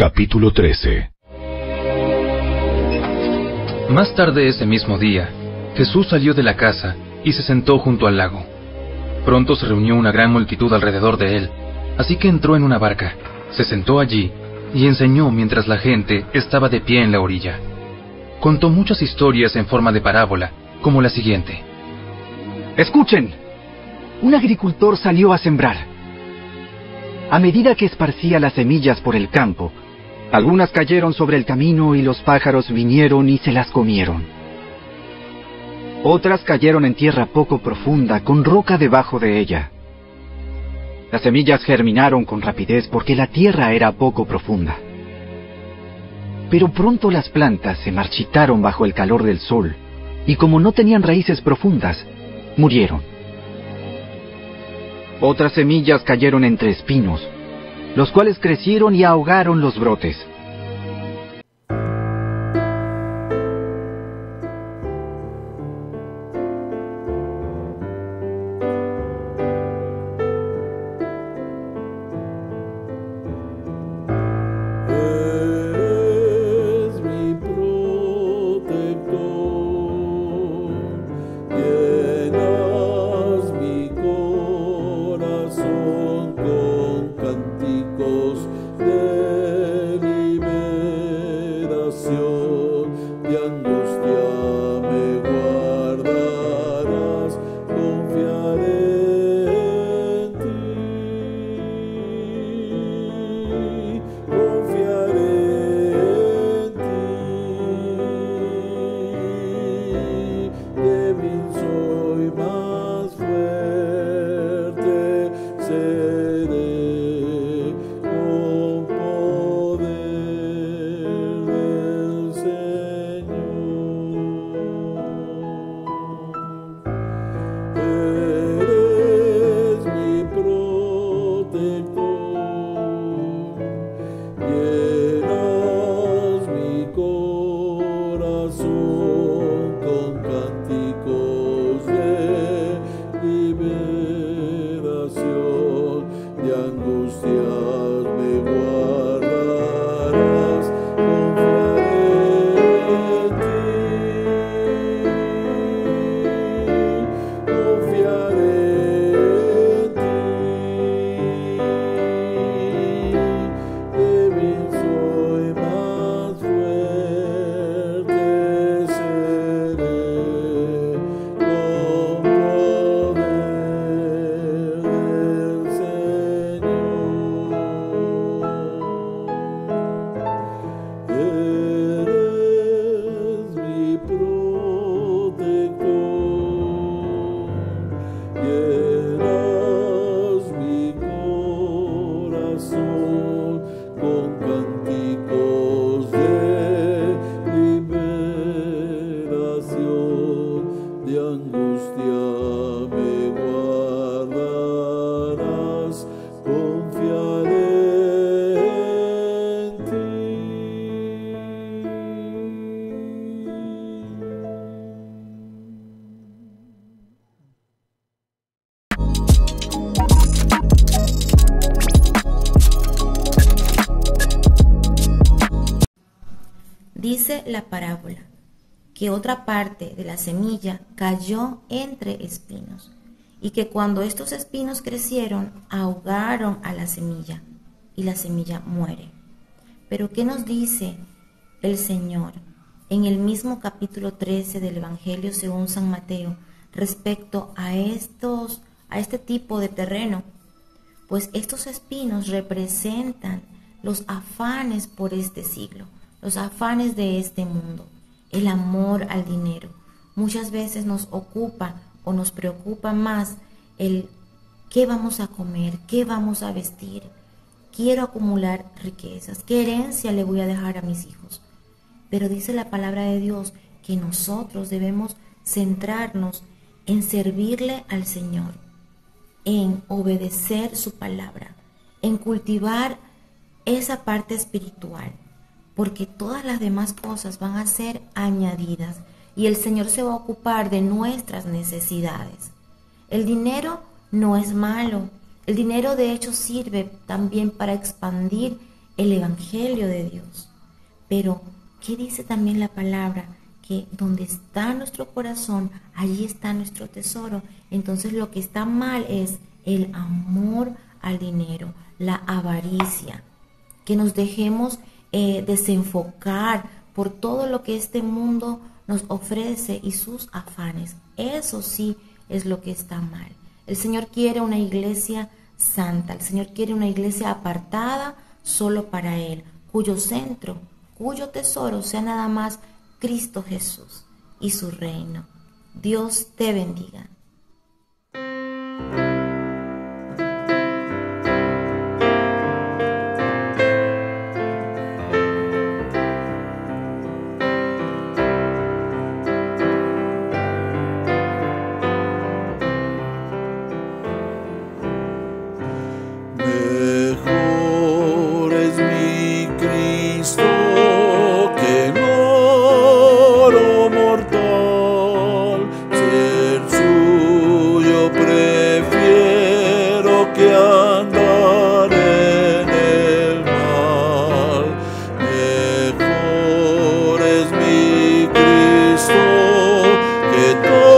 Capítulo 13. Más tarde ese mismo día, Jesús salió de la casa y se sentó junto al lago. Pronto se reunió una gran multitud alrededor de él, así que entró en una barca, se sentó allí y enseñó mientras la gente estaba de pie en la orilla. Contó muchas historias en forma de parábola, como la siguiente. Escuchen, un agricultor salió a sembrar. A medida que esparcía las semillas por el campo, algunas cayeron sobre el camino y los pájaros vinieron y se las comieron. Otras cayeron en tierra poco profunda, con roca debajo de ella. Las semillas germinaron con rapidez porque la tierra era poco profunda. Pero pronto las plantas se marchitaron bajo el calor del sol, y como no tenían raíces profundas, murieron. Otras semillas cayeron entre espinos, los cuales crecieron y ahogaron los brotes. Dice la parábola que otra parte de la semilla cayó entre espinos y que cuando estos espinos crecieron ahogaron a la semilla y la semilla muere. Pero ¿qué nos dice el Señor en el mismo capítulo 13 del Evangelio según San Mateo respecto a este tipo de terreno? Pues estos espinos representan los afanes por este siglo, los afanes de este mundo, el amor al dinero. Muchas veces nos ocupa o nos preocupa más el qué vamos a comer, qué vamos a vestir. Quiero acumular riquezas, qué herencia le voy a dejar a mis hijos. Pero dice la palabra de Dios que nosotros debemos centrarnos en servirle al Señor, en obedecer su palabra, en cultivar esa parte espiritual, porque todas las demás cosas van a ser añadidas y el Señor se va a ocupar de nuestras necesidades. El dinero no es malo, el dinero de hecho sirve también para expandir el Evangelio de Dios. Pero, ¿qué dice también la palabra? Que donde está nuestro corazón, allí está nuestro tesoro. Entonces lo que está mal es el amor al dinero, la avaricia, que nos dejemos desenfocar por todo lo que este mundo nos ofrece y sus afanes. Eso sí es lo que está mal. El Señor quiere una iglesia santa, el Señor quiere una iglesia apartada solo para Él, cuyo centro, cuyo tesoro sea nada más Cristo Jesús y su reino. Dios te bendiga. Mejor es mi Cristo que el oro mortal, ser suyo prefiero que andar en el mal. Mejor es mi Cristo que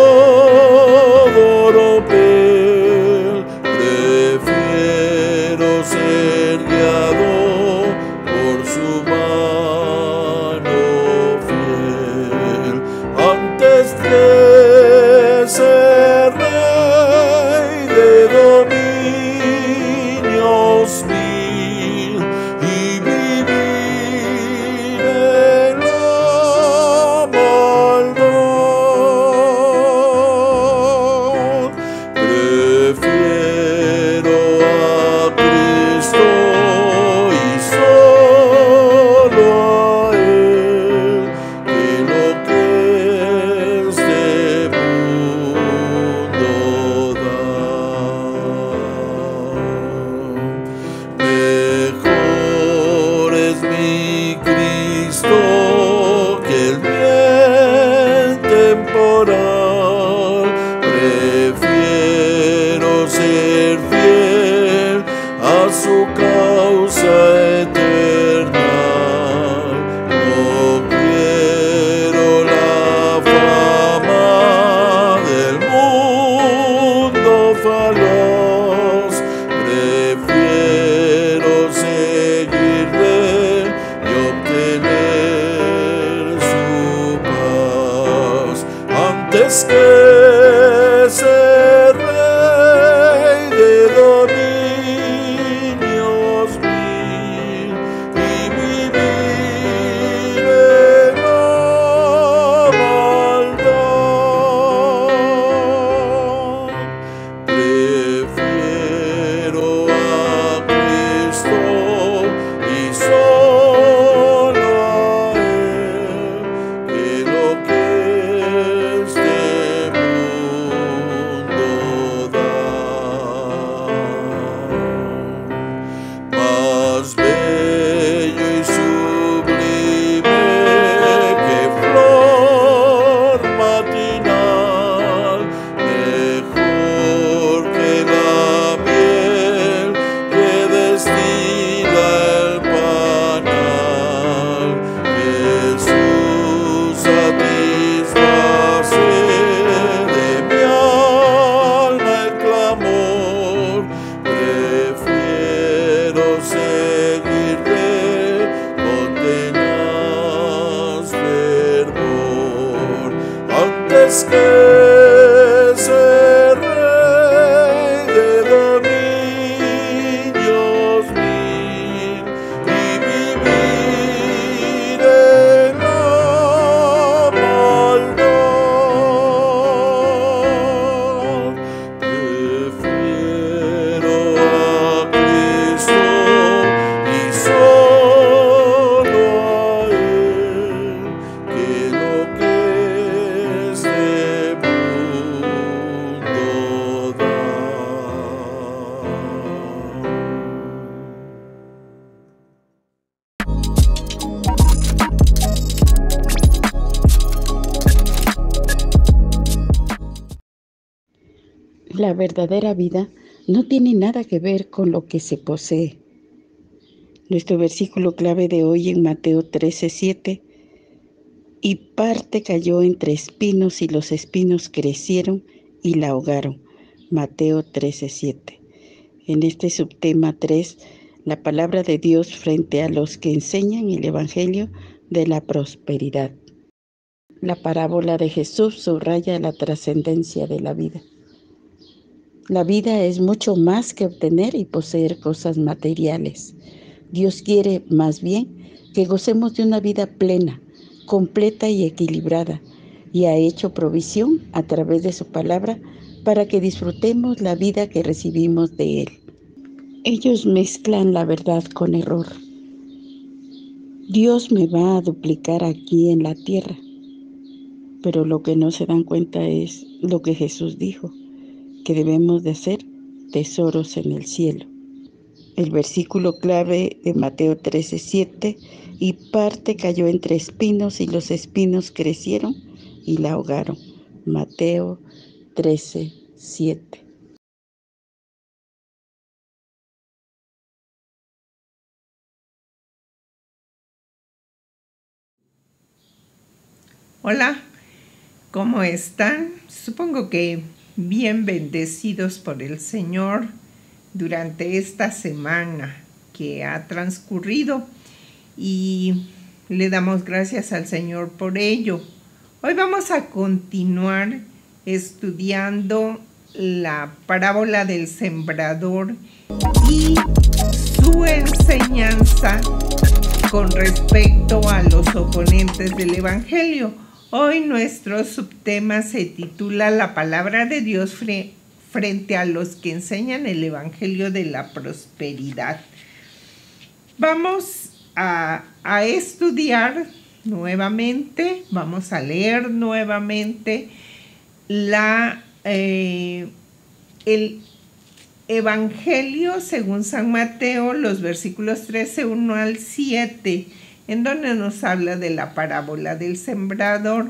todo oropel, prefiero ser guiado por su mano fiel, antes que ser rey de dominios mil y vivir en la maldad. Prefiero a Cristo y solo a Él que lo que este mundo da. Mejor es mi Cristo que el bien temporal, prefiero ser fiel a su causa eterna. No quiero la fama del mundo falaz, prefiero seguirle y obtener su paz, antes que ser rey de dominios mil y vivir en la maldad. Prefiero a Cristo y solo a Él que lo que este mundo da. Más bello y sublime que flor matinal, mejor que la miel que destila el panal. Jesús satisface de mi alma el clamor, prefiero seguirle con tenaz fervor, antes que ser rey de dominios mil y vivir en la maldad. Prefiero a Cristo y solo a Él que lo que este mundo da. La verdadera vida no tiene nada que ver con lo que se posee. Nuestro versículo clave de hoy en Mateo 13:7. Y parte cayó entre espinos y los espinos crecieron y la ahogaron. Mateo 13:7. En este subtema 3, la palabra de Dios frente a los que enseñan el Evangelio de la prosperidad. La parábola de Jesús subraya la trascendencia de la vida. La vida es mucho más que obtener y poseer cosas materiales. Dios quiere, más bien, que gocemos de una vida plena, completa y equilibrada, y ha hecho provisión a través de su palabra para que disfrutemos la vida que recibimos de Él. Ellos mezclan la verdad con error. Dios me va a duplicar aquí en la tierra, pero lo que no se dan cuenta es lo que Jesús dijo, que debemos de hacer tesoros en el cielo. El versículo clave de Mateo 13:7, y parte cayó entre espinos y los espinos crecieron y la ahogaron. Mateo 13:7. Hola, ¿cómo están? Supongo que bien bendecidos por el Señor durante esta semana que ha transcurrido y le damos gracias al Señor por ello. Hoy vamos a continuar estudiando la parábola del sembrador y su enseñanza con respecto a los oponentes del Evangelio. Hoy nuestro subtema se titula La palabra de Dios frente a los que enseñan el Evangelio de la prosperidad. Vamos a estudiar nuevamente, vamos a leer nuevamente el Evangelio según San Mateo, los versículos 13, 1 al 7, en donde nos habla de la parábola del sembrador.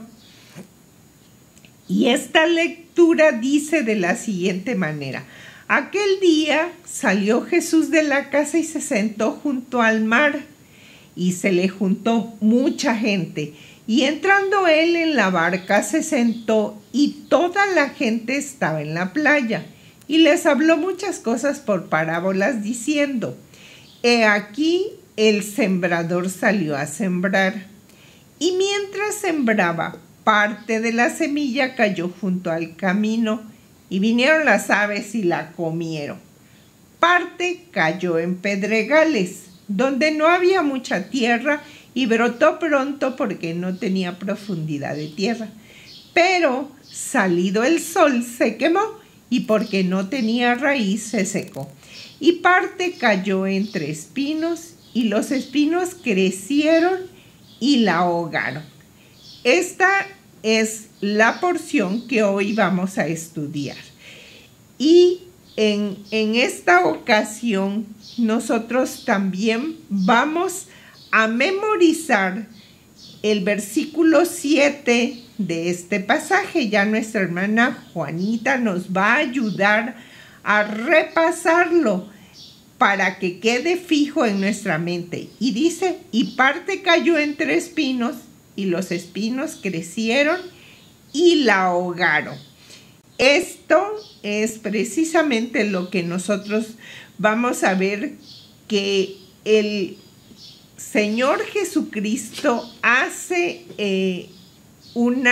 Y esta lectura dice de la siguiente manera: aquel día salió Jesús de la casa y se sentó junto al mar, y se le juntó mucha gente. Y entrando él en la barca se sentó, y toda la gente estaba en la playa. Y les habló muchas cosas por parábolas, diciendo: he aquí el sembrador salió a sembrar. Y mientras sembraba, parte de la semilla cayó junto al camino, y vinieron las aves y la comieron. Parte cayó en pedregales, donde no había mucha tierra, y brotó pronto porque no tenía profundidad de tierra. Pero salido el sol se quemó, y porque no tenía raíz se secó. Y parte cayó entre espinos, y los espinos crecieron y la ahogaron. Esta es la porción que hoy vamos a estudiar. Y en esta ocasión nosotros también vamos a memorizar el versículo 7 de este pasaje. Ya nuestra hermana Juanita nos va a ayudar a repasarlo para que quede fijo en nuestra mente. Y dice: y parte cayó entre espinos, y los espinos crecieron y la ahogaron. Esto es precisamente lo que nosotros vamos a ver que el Señor Jesucristo hace un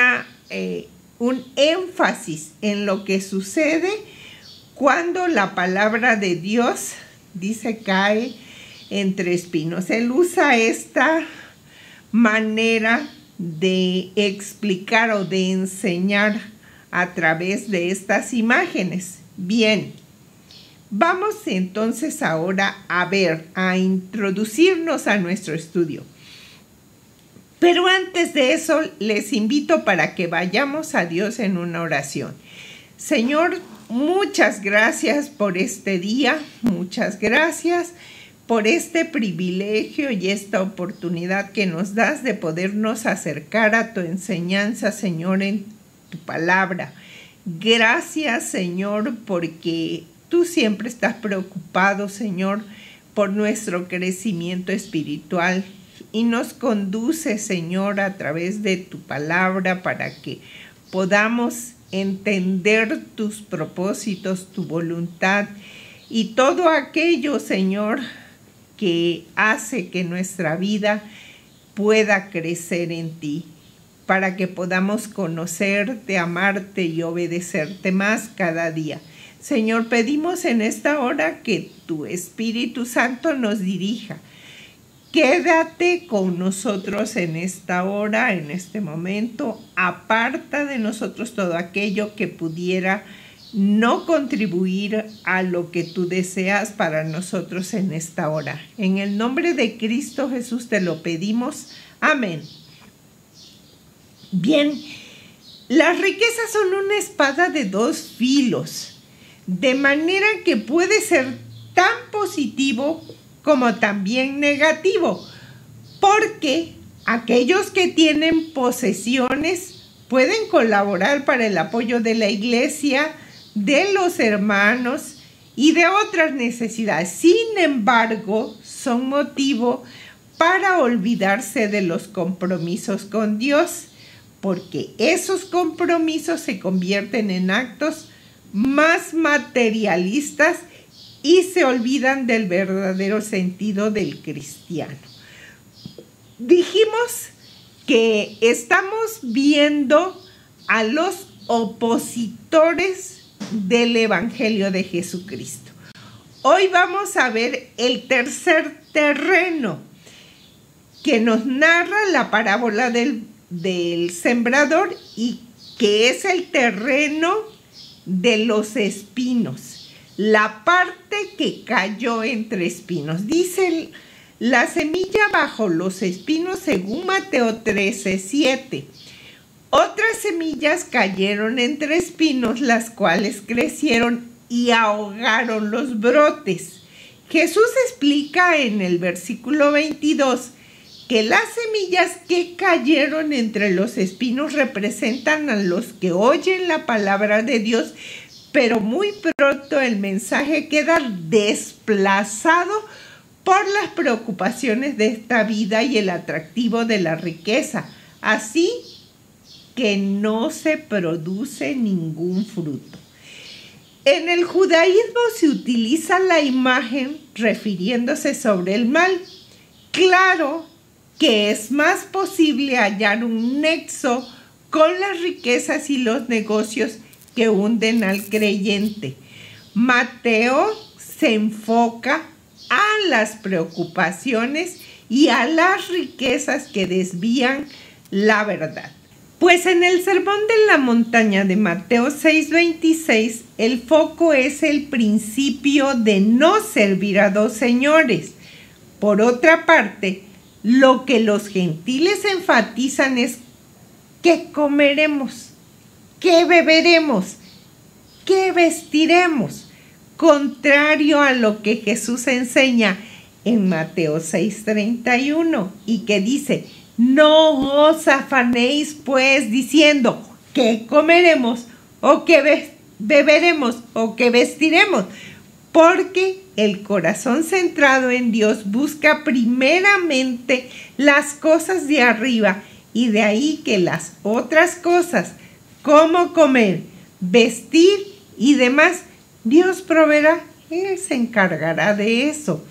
énfasis en lo que sucede cuando la palabra de Dios, dice, cae entre espinos. Él usa esta manera de explicar o de enseñar a través de estas imágenes. Bien, vamos entonces ahora a introducirnos a nuestro estudio. Pero antes de eso, les invito para que vayamos a Dios en una oración. Señor, muchas gracias por este día, muchas gracias por este privilegio y esta oportunidad que nos das de podernos acercar a tu enseñanza, Señor, en tu palabra. Gracias, Señor, porque tú siempre estás preocupado, Señor, por nuestro crecimiento espiritual y nos conduce, Señor, a través de tu palabra para que podamos entender tus propósitos, tu voluntad y todo aquello, Señor, que hace que nuestra vida pueda crecer en ti, para que podamos conocerte, amarte y obedecerte más cada día. Señor, pedimos en esta hora que tu Espíritu Santo nos dirija. Quédate con nosotros en esta hora, en este momento. Aparta de nosotros todo aquello que pudiera no contribuir a lo que tú deseas para nosotros en esta hora. En el nombre de Cristo Jesús te lo pedimos. Amén. Bien, las riquezas son una espada de dos filos, de manera que puede ser tan positivo como también negativo, porque aquellos que tienen posesiones pueden colaborar para el apoyo de la iglesia, de los hermanos y de otras necesidades. Sin embargo, son motivo para olvidarse de los compromisos con Dios, porque esos compromisos se convierten en actos más materialistas y se olvidan del verdadero sentido del cristiano. Dijimos que estamos viendo a los opositores del Evangelio de Jesucristo. Hoy vamos a ver el tercer terreno que nos narra la parábola del sembrador y que es el terreno de los espinos, la parte que cayó entre espinos. Dice la semilla bajo los espinos según Mateo 13:7. Otras semillas cayeron entre espinos, las cuales crecieron y ahogaron los brotes. Jesús explica en el versículo 22 que las semillas que cayeron entre los espinos representan a los que oyen la palabra de Dios, pero muy pronto el mensaje queda desplazado por las preocupaciones de esta vida y el atractivo de la riqueza, así que no se produce ningún fruto. En el judaísmo se utiliza la imagen refiriéndose sobre el mal. Claro que es más posible hallar un nexo con las riquezas y los negocios que hunden al creyente. Mateo se enfoca a las preocupaciones y a las riquezas que desvían la verdad. Pues en el Sermón de la Montaña de Mateo 6:26, el foco es el principio de no servir a dos señores. Por otra parte, lo que los gentiles enfatizan es qué comeremos, qué beberemos, qué vestiremos, contrario a lo que Jesús enseña en Mateo 6:31 y que dice: no os afanéis pues diciendo qué comeremos o qué beberemos o qué vestiremos, porque el corazón centrado en Dios busca primeramente las cosas de arriba, y de ahí que las otras cosas, como comer, vestir y demás, Dios proveerá. Él se encargará de eso.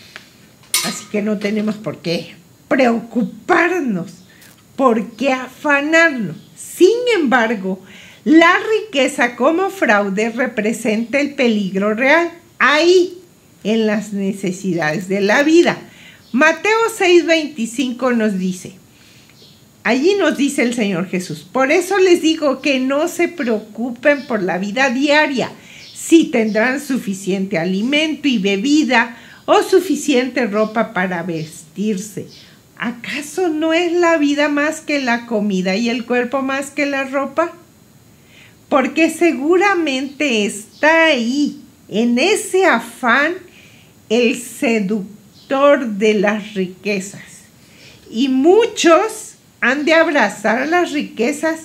Así que no tenemos por qué preocuparnos, por qué afanarnos. Sin embargo, la riqueza como fraude representa el peligro real ahí, en las necesidades de la vida. Mateo 6:25 nos dice, allí nos dice el Señor Jesús: por eso les digo que no se preocupen por la vida diaria, si tendrán suficiente alimento y bebida o suficiente ropa para vestirse. ¿Acaso no es la vida más que la comida y el cuerpo más que la ropa? Porque seguramente está ahí, en ese afán, el seductor de las riquezas. Y muchos han de abrazar las riquezas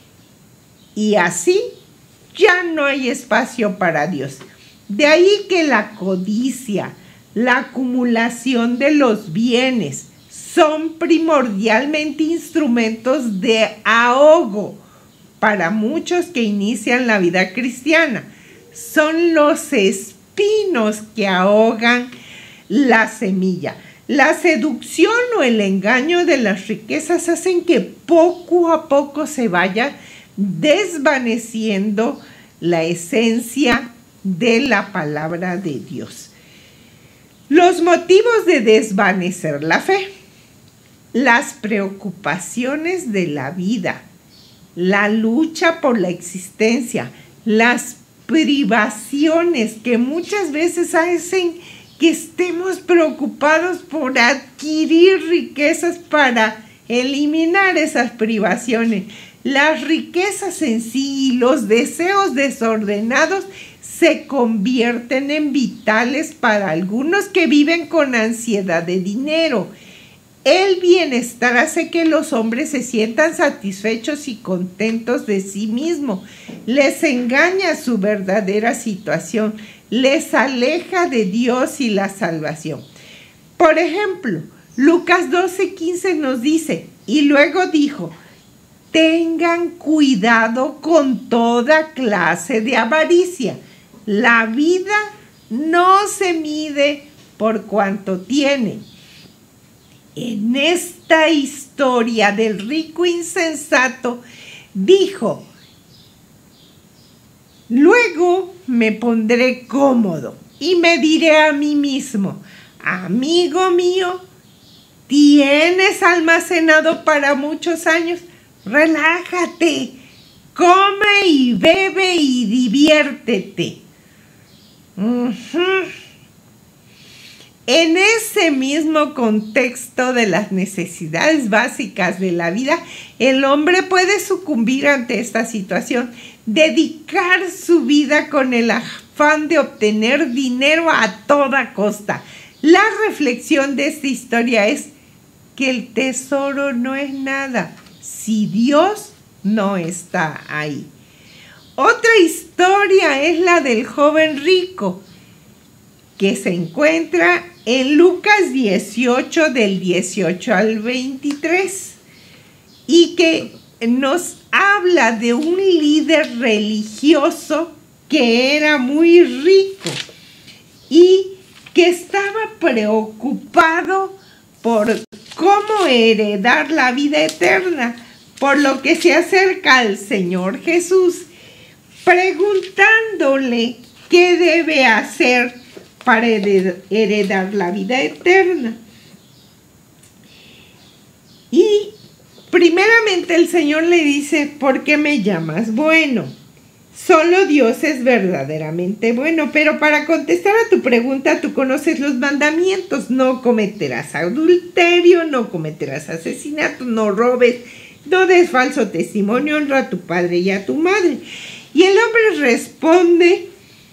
y así ya no hay espacio para Dios. De ahí que la codicia, la acumulación de los bienes. Son primordialmente instrumentos de ahogo para muchos que inician la vida cristiana. Son los espinos que ahogan la semilla. La seducción o el engaño de las riquezas hacen que poco a poco se vaya desvaneciendo la esencia de la palabra de Dios. Los motivos de desvanecer la fe: las preocupaciones de la vida, la lucha por la existencia, las privaciones que muchas veces hacen que estemos preocupados por adquirir riquezas para eliminar esas privaciones. Las riquezas en sí y los deseos desordenados se convierten en vitales para algunos que viven con ansiedad de dinero. El bienestar hace que los hombres se sientan satisfechos y contentos de sí mismos. Les engaña su verdadera situación, les aleja de Dios y la salvación. Por ejemplo, Lucas 12:15 nos dice: y luego dijo, tengan cuidado con toda clase de avaricia. La vida no se mide por cuanto tiene. En esta historia del rico insensato dijo: luego me pondré cómodo y me diré a mí mismo, amigo mío, tienes almacenado para muchos años, relájate, come y bebe y diviértete. En ese mismo contexto de las necesidades básicas de la vida, el hombre puede sucumbir ante esta situación, dedicar su vida con el afán de obtener dinero a toda costa. La reflexión de esta historia es que el tesoro no es nada si Dios no está ahí. Otra historia es la del joven rico, que se encuentra en Lucas 18, del 18 al 23, y que nos habla de un líder religioso que era muy rico y que estaba preocupado por cómo heredar la vida eterna, por lo que se acerca al Señor Jesús, preguntándole qué debe hacer para heredar la vida eterna. Y primeramente el Señor le dice: ¿por qué me llamas bueno? Solo Dios es verdaderamente bueno. Pero para contestar a tu pregunta, tú conoces los mandamientos: no cometerás adulterio, no cometerás asesinato, no robes, no des falso testimonio, honra a tu padre y a tu madre. Y el hombre responde: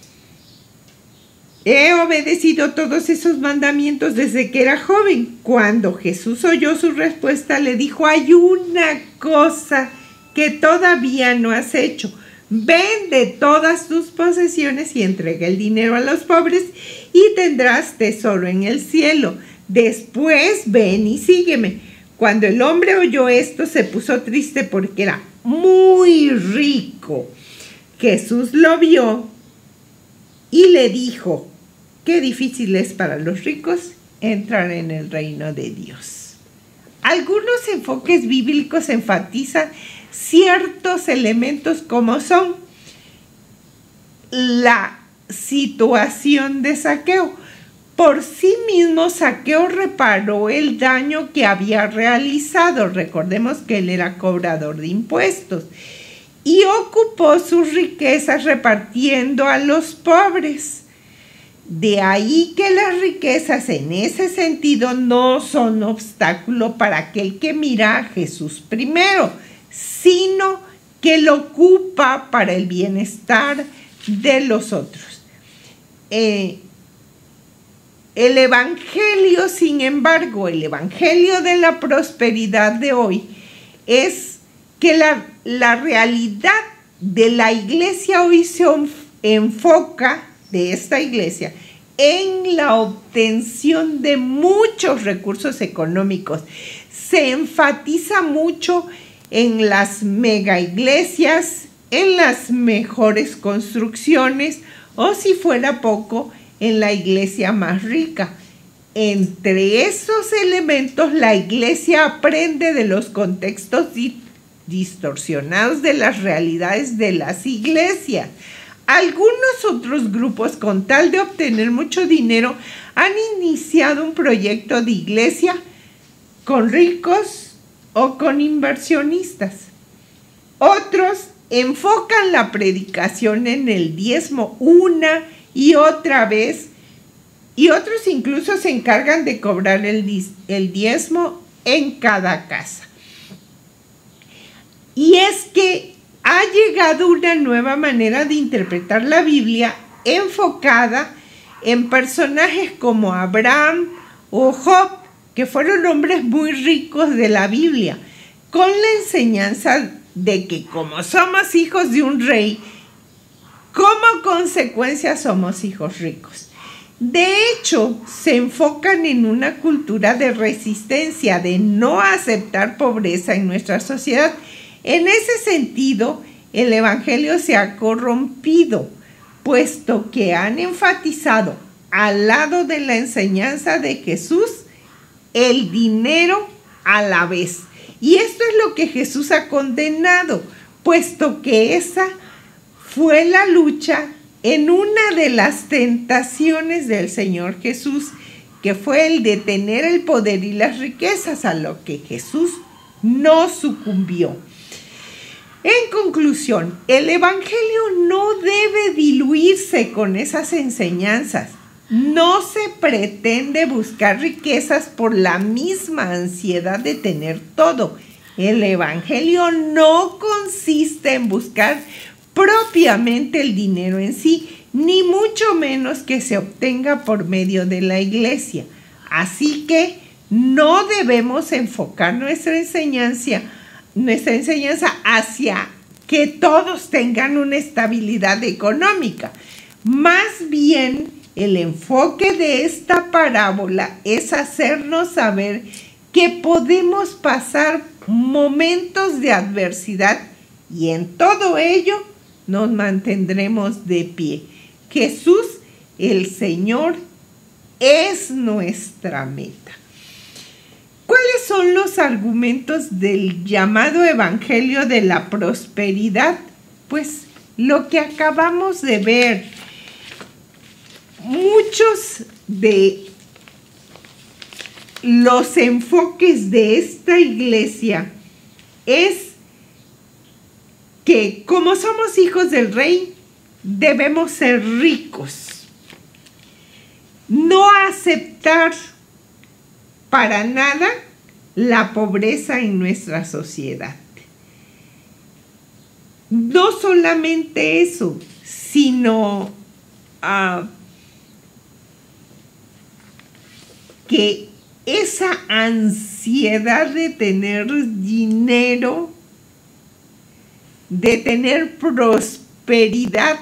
he obedecido todos esos mandamientos desde que era joven. Cuando Jesús oyó su respuesta, le dijo: hay una cosa que todavía no has hecho. Vende todas tus posesiones y entrega el dinero a los pobres y tendrás tesoro en el cielo. Después ven y sígueme. Cuando el hombre oyó esto, se puso triste porque era muy rico. Jesús lo vio y le dijo: qué difícil es para los ricos entrar en el reino de Dios. Algunos enfoques bíblicos enfatizan ciertos elementos como son la situación de Zaqueo. Por sí mismo, Zaqueo reparó el daño que había realizado. Recordemos que él era cobrador de impuestos y ocupó sus riquezas repartiendo a los pobres. De ahí que las riquezas en ese sentido no son obstáculo para aquel que mira a Jesús primero, sino que lo ocupa para el bienestar de los otros. El evangelio, sin embargo, el evangelio de la prosperidad de hoy es que la realidad de la iglesia hoy se enfoca, de esta iglesia, en la obtención de muchos recursos económicos. Se enfatiza mucho en las mega iglesias, en las mejores construcciones, o si fuera poco, en la iglesia más rica. Entre esos elementos, la iglesia aprende de los contextos distorsionados de las realidades de las iglesias. Algunos otros grupos, con tal de obtener mucho dinero, han iniciado un proyecto de iglesia con ricos o con inversionistas. Otros enfocan la predicación en el diezmo una y otra vez, y otros incluso se encargan de cobrar el diezmo en cada casa. Y es que ha llegado una nueva manera de interpretar la Biblia enfocada en personajes como Abraham o Job, que fueron hombres muy ricos de la Biblia, con la enseñanza de que como somos hijos de un rey, como consecuencia somos hijos ricos. De hecho, se enfocan en una cultura de resistencia, de no aceptar pobreza en nuestra sociedad. En ese sentido, el Evangelio se ha corrompido, puesto que han enfatizado al lado de la enseñanza de Jesús el dinero a la vez. Y esto es lo que Jesús ha condenado, puesto que esa fue la lucha en una de las tentaciones del Señor Jesús, que fue el de tener el poder y las riquezas, a lo que Jesús no sucumbió. En conclusión, el Evangelio no debe diluirse con esas enseñanzas. No se pretende buscar riquezas por la misma ansiedad de tener todo. El Evangelio no consiste en buscar propiamente el dinero en sí, ni mucho menos que se obtenga por medio de la iglesia. Así que no debemos enfocar nuestra enseñanza hacia que todos tengan una estabilidad económica. Más bien, el enfoque de esta parábola es hacernos saber que podemos pasar momentos de adversidad y en todo ello nos mantendremos de pie. Jesús, el Señor, es nuestra meta. ¿Cuáles son los argumentos del llamado Evangelio de la prosperidad? Pues lo que acabamos de ver. Muchos de los enfoques de esta iglesia es que como somos hijos del rey, debemos ser ricos. No aceptar para nada la pobreza en nuestra sociedad. No solamente eso, sino que esa ansiedad de tener dinero, de tener prosperidad,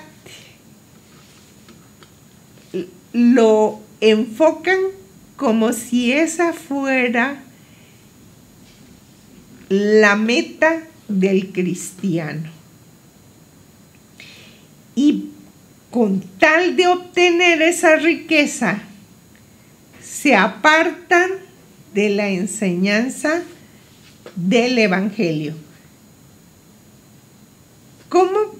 lo enfocan como si esa fuera la meta del cristiano. Y con tal de obtener esa riqueza, se apartan de la enseñanza del Evangelio. ¿Cómo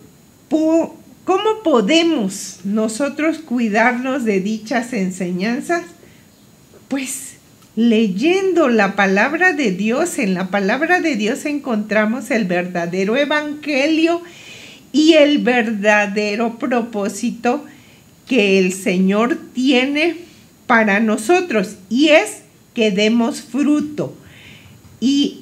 podemos nosotros cuidarnos de dichas enseñanzas? Pues leyendo la palabra de Dios. En la palabra de Dios encontramos el verdadero Evangelio y el verdadero propósito que el Señor tiene para nosotros, y es que demos fruto. Y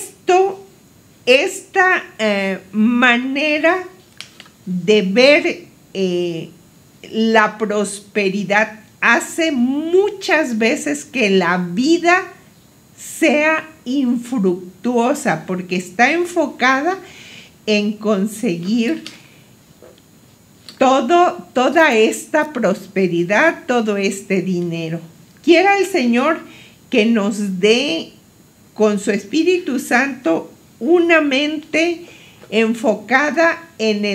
esta manera de ver la prosperidad hace muchas veces que la vida sea infructuosa, porque está enfocada en conseguir toda esta prosperidad, todo este dinero. Quiera el Señor que nos dé con su Espíritu Santo una mente enfocada en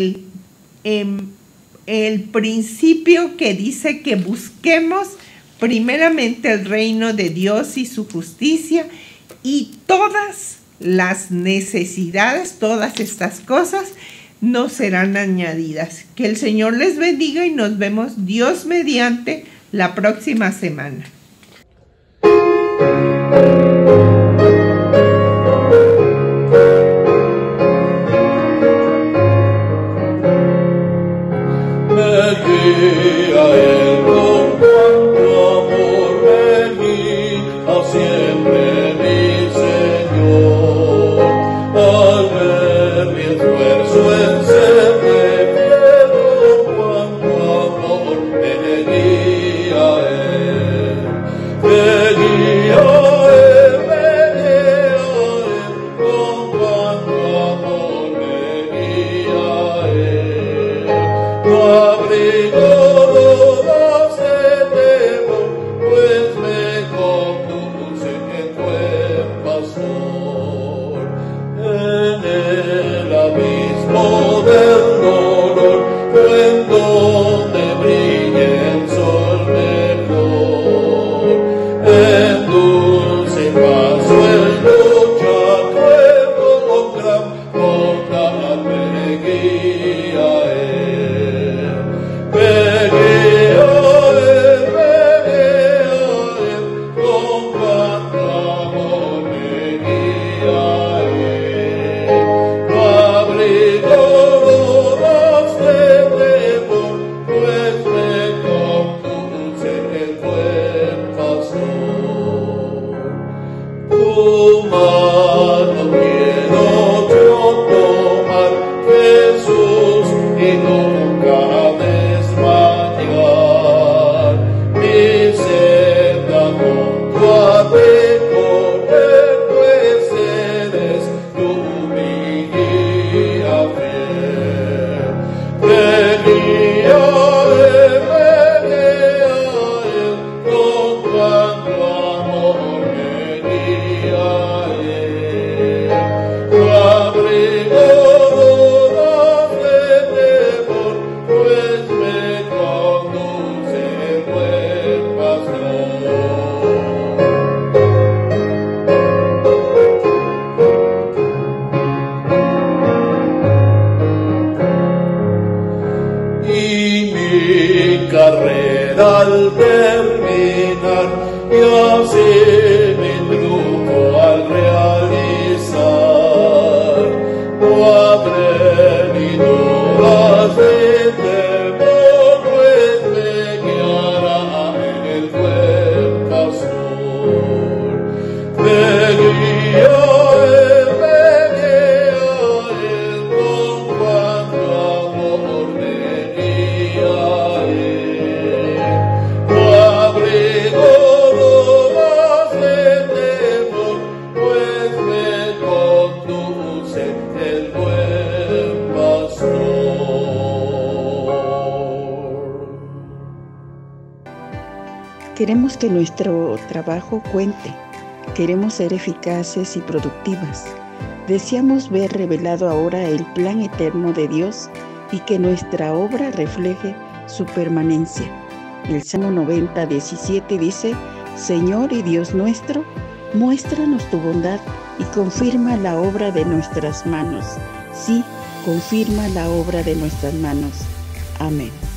el principio que dice que busquemos primeramente el reino de Dios y su justicia, y todas las necesidades, todas estas cosas nos serán añadidas. Que el Señor les bendiga y nos vemos Dios mediante la próxima semana. Siempre mi Señor, al ver mi esfuerzo en serle fiel, cuánto amor me guía Él, me guía Él, con cuánto amor me guía Él, no abrigo dudas de temor, pues me conduce en buen pastor, en el abismo del dolor, en donde brilla el sol mejor, en dulce paso en lucha cruel gran contra me guía Él, me guía Él, con cuánto amor me guía Él, no abrigo dudas de temor, pues me conduce el buen pastor. Tu mano quiero yo tomar, Jesús, y nunca desmayar, mi senda junto a recorrer, pues eres tú mi guía fiel. Me guía Él, con cuánto amor me guía Él, no abrigo dudas de temor, pues me conduce el buen pastor. Y mi carrera al terminar, y así mi triunfo al realizar, no habré ni dudas de temor, pues me guiará el buen pastor. Me guía Él, con cuánto amor me guía Él, no abrigo dudas de temor, pues me conduce el buen pastor. Queremos que nuestro trabajo cuente. Queremos ser eficaces y productivas. Deseamos ver revelado ahora el plan eterno de Dios y que nuestra obra refleje su permanencia. El Salmo 90:17 dice: Señor y Dios nuestro, muéstranos tu bondad y confirma la obra de nuestras manos. Sí, confirma la obra de nuestras manos. Amén.